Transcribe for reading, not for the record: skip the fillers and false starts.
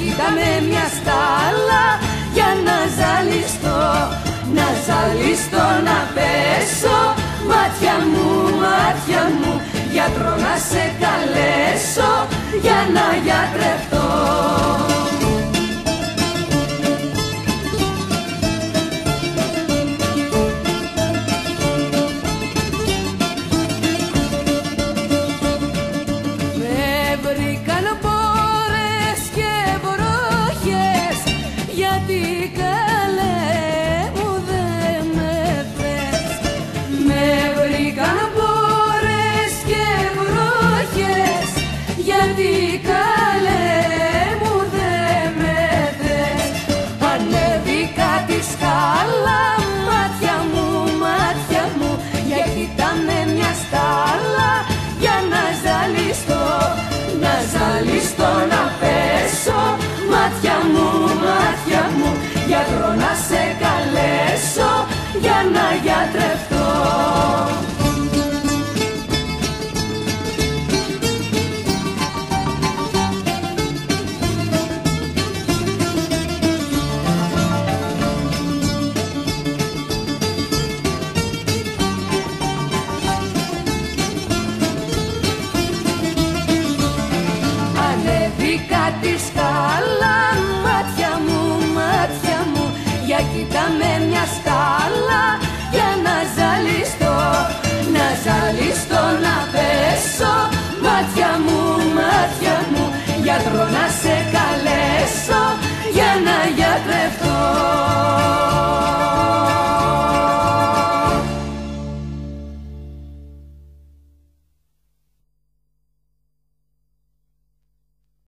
κοίτα με μια στάλα για να ζαλιστώ, να ζαλιστώ, να πέσω. Μάτια μου, γιατρό να σε καλέσω για να γιατρευτώ. Με βρήκαν μπόρες και βροχές, γιατί καλέ μου δεν με θες. Με βρήκαν μπόρες και βροχές, γιατί καλέ μου δεν με θες. Ανέβηκα τη σκάλα, μάτια μου, για κοίτα με μια στάλα για να ζαλιστώ, να ζαλιστώ, να πέσω. Μάτια μου, γιατρό να σε καλέσω για να γιατρευτώ. Ανέβηκα τη σκάλα, μάτια μου, για κοίτα με μια στάλα για να ζαλιστώ, να ζαλιστώ, να πέσω. Μάτια μου, γιατρό να σε καλέσω